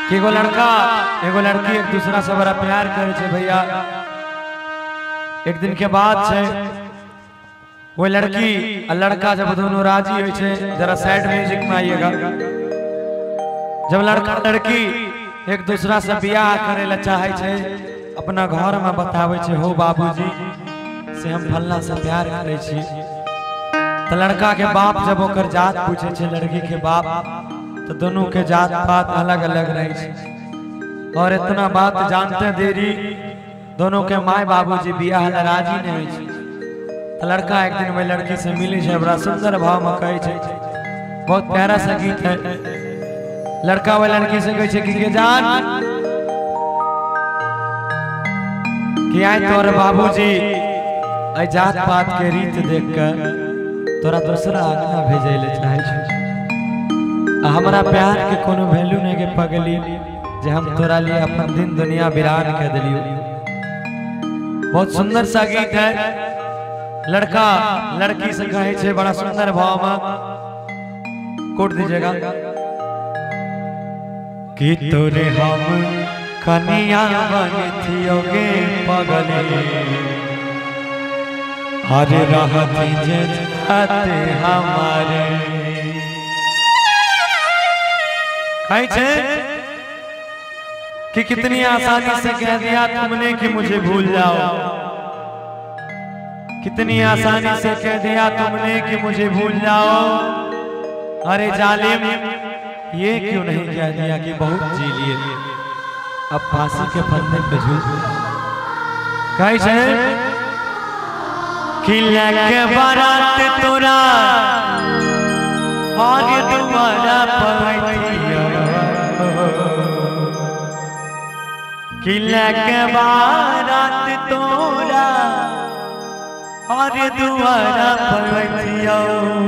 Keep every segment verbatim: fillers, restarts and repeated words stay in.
कि एगो लड़का एगो लड़की एक दूसरा से बड़ा प्यार करे छे भैया। एक दिन के बाद छे वो लड़की और लड़का जब दोनों राजी हो छे, जरा सैड म्यूजिक में आइएगा। जब लड़का लड़की एक दूसरा से ब्याह करे ला चाहे छे, अपना घर में बतावे छे, हो बाबूजी से हम फल्ला से प्यार करे छी। तो लड़का के बाप जब ओकर जात पूछे छे लड़की के बाप, तो दोनों के जात पात अलग अलग रहे छे। और इतना बात जानते देरी दोनों के माय बाबूजी बियाह ला राजी नहीं छे। तो लड़का एक दिन वही लड़की से मिली छे, बड़ा सुंदर भाव में कहे छे, बहुत प्यारा सा गीत है। लड़का वही लड़की से कहे छे कि के जान कि आए तोर बाबूजी आई जात पात के रीत देख कर तोरा दूसरा आगना भेजे ले चाहे छे। हमारा प्यार के कोनो वैल्यू नहीं के पगली जे हम तोरा लिए अपन दिन दुनिया वीरान कर दिलियो। बहुत सुंदर सा गीत है। लड़का लड़की से कहे छे बड़ा सुंदर भाव में, कोट दीजिएगा कि तोरे हम कनिया बनथियोगे पगली, हरे रहती जे जाते हमारे। कहे छे कि कितनी आसानी से कह दिया तुमने कि मुझे भूल जाओ, कितनी आसानी से कह दिया तुमने कि मुझे भूल जाओ। अरे जालिम ये क्यों नहीं कह दिया कि बहुत जी लिए, अब फांसी के फंदे पे झूल। कहे छे कि लेके बारात तोरा और तुम्हारा पवैया, कि लेके बारात तोरा और दुआरा पवैया,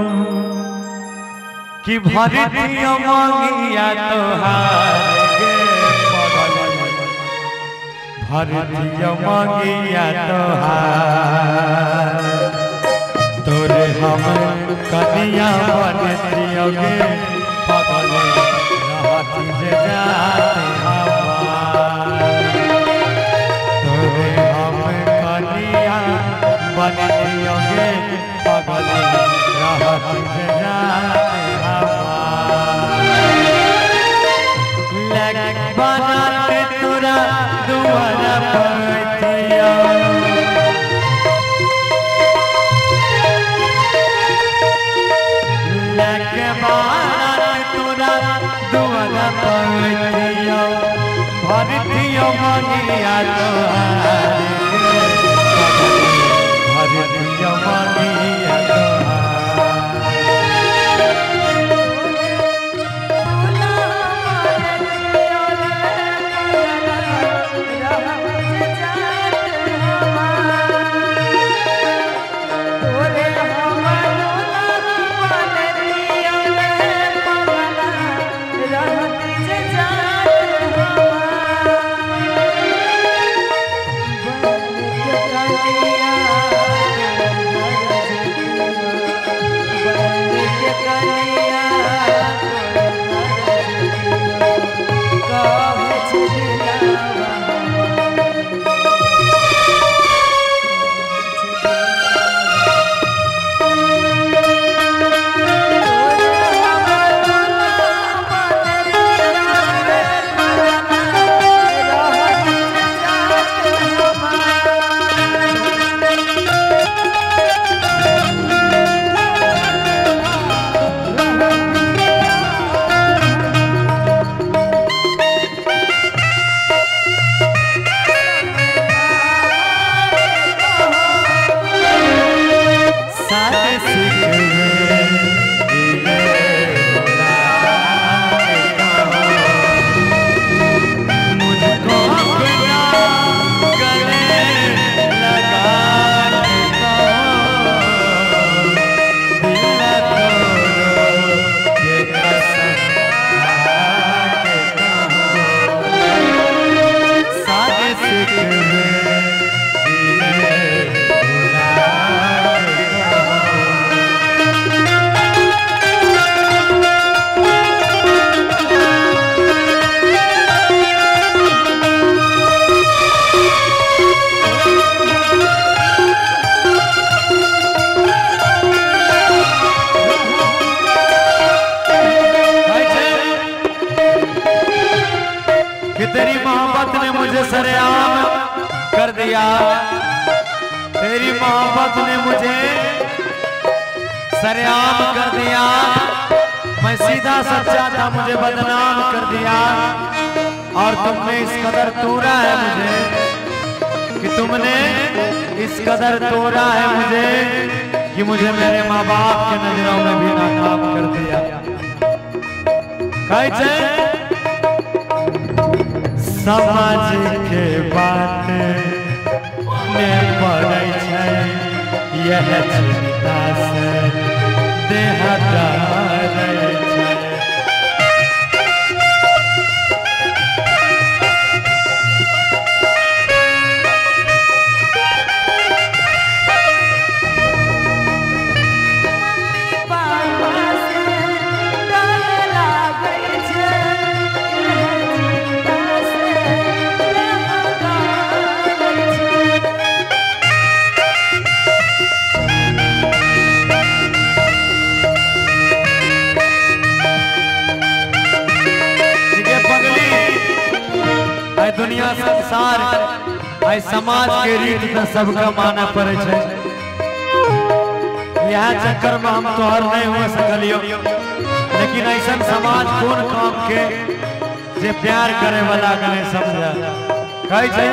कि भरतिया मांगिया तोहार गे पगल, भरतिया मांगिया तोहार, तोरे हम कनिया बनथियोगे पगल, रहती जे जाते हमार, तोरे हम कनिया बनथियोगे पगल, रहती जे जाते हमार। लग बारात तोरा दुआरा पवैया, लग बारात तोरा दुआरा पवैया, भरतिया मांगिया तोहार, भरतिया मांगिया तोहार। तेरी मोहब्बत ने मुझे सरेआम कर दिया, तेरी मोहब्बत ने मुझे सरेआम कर दिया। मैं सीधा सच्चा था, मुझे बदनाम कर दिया। और तुमने इस कदर तोड़ा है मुझे, कि तुमने इस कदर तोड़ा है मुझे, कि मुझे मेरे माँ बाप के नजरों में भी नाकाम कर दिया। कैसे समाज के बात में पड़े छै, यह चिंता से देह डरे छै। दुनिया संसार आई समाज के रीत में सबका माना पड़े छे। यह चक्कर में हम तोहर नहीं हो सकलियो, लेकिन ऐसा समाज कौन काम के जे प्यार करे वाला के नहीं समझा। कहे छे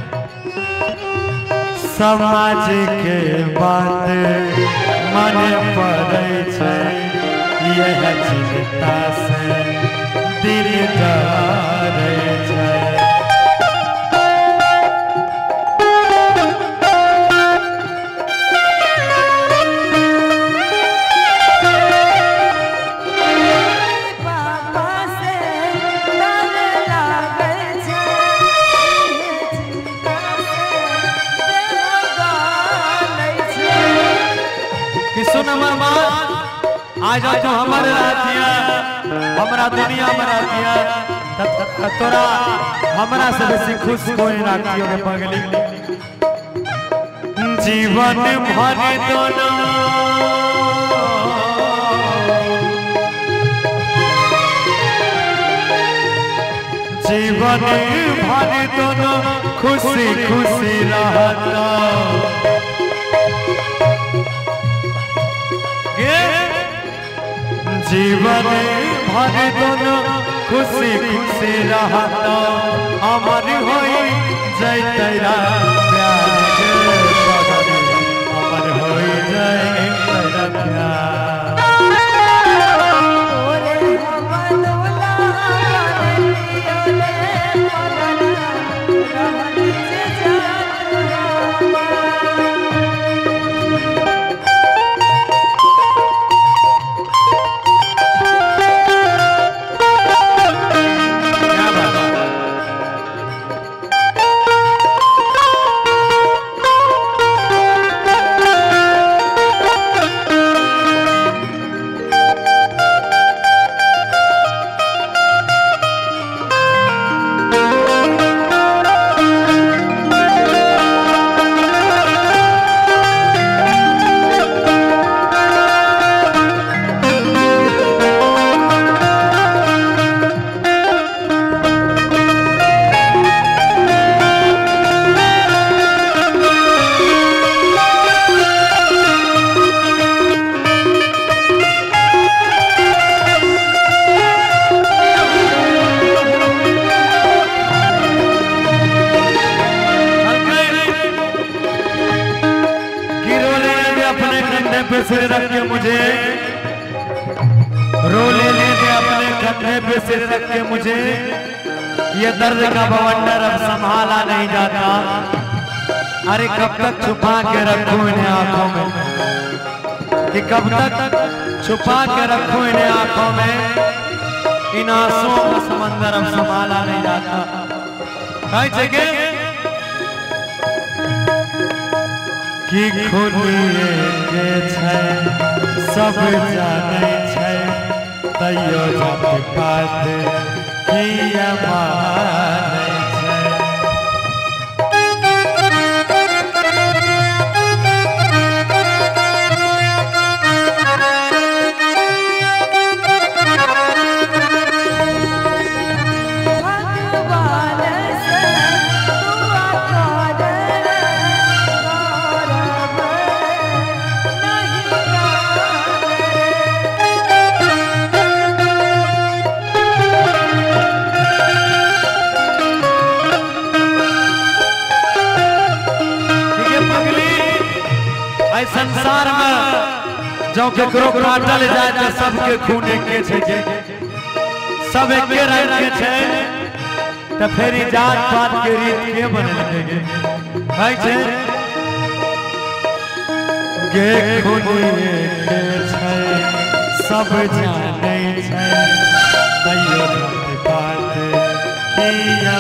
समाज के बात माने पड़े छे, यह चिंता से दिल डरे छे। आज तो हमारे रहतिया, हमारा दुनिया में रहतिया, तोरा हमारा से बेसी खुश कोई ना कियो के पगली। जीवन भर दोनों जीवन भर दोनों खुशी खुशी रहता। जीवन भर दोनों खुशी खुशी रहता, अमर होई जय तेरा प्यार के बगल, अमर होई जय तेरा प्यार। पे सिर रख के मुझे रो लेने दे, अपने कंधे पे सिर रख के मुझे। ये दर्द का बवंडर अब संभाला नहीं जाता। अरे कब तक छुपा के रखूं इन्हें आंखों में, कि कब तक छुपा के रखूं इन्हें आंखों में। इन आंसुओं का समंदर अब संभाला नहीं जाता। कई जगह कि खुनिए के छै सब जाने छै, तैयो जब बात किया माने छै। भगवान जो केकरो काटल जाए तो सबके खून एके छे जे सब एके रंग के छे तो फिर जात पात के रीत के बनल देगे भाई छे गे खून एके छे सब जाने छे तैयो बात किया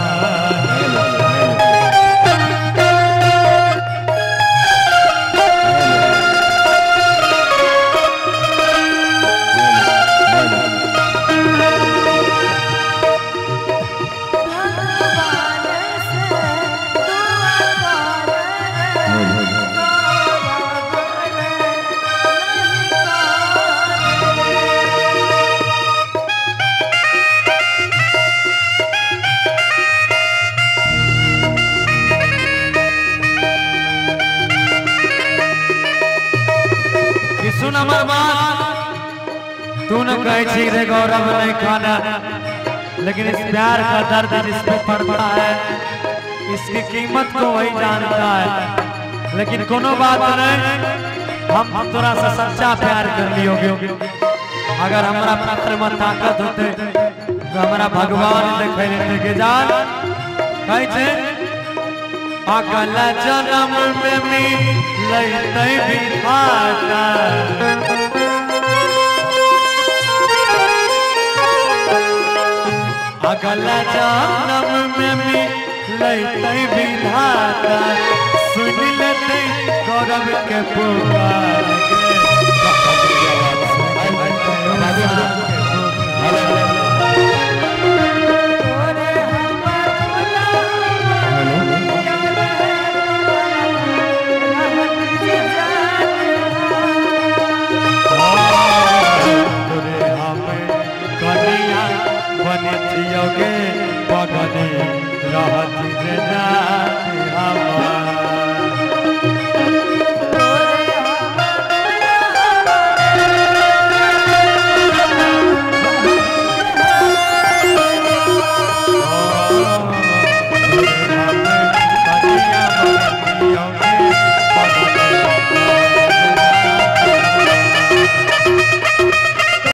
सुन हमर बात तू न कहे छी रे गौरव नहीं खाना लेकिन इस प्यार का दर्द जिसमें पड़ता है इसकी कीमत को वही जानता है लेकिन कोनो बात नहीं हम हम थोड़ा सा सच्चा प्यार कर लियोगे अगर हमारा पत्र में ताकत होते तो हमारा भगवान देखे लेते के जान कहे छे अगला जन्म में मिलते विधाता अगला जन्म में मिलते विधाता सुन लेते गौरव के पुकार बगने रहत